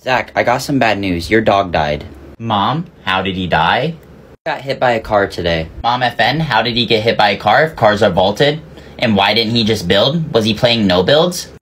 Zach, I got some bad news. Your dog died. Mom, how did he die? Got hit by a car today. Mom FN, how did he get hit by a car if cars are vaulted? And why didn't he just build? Was he playing no builds?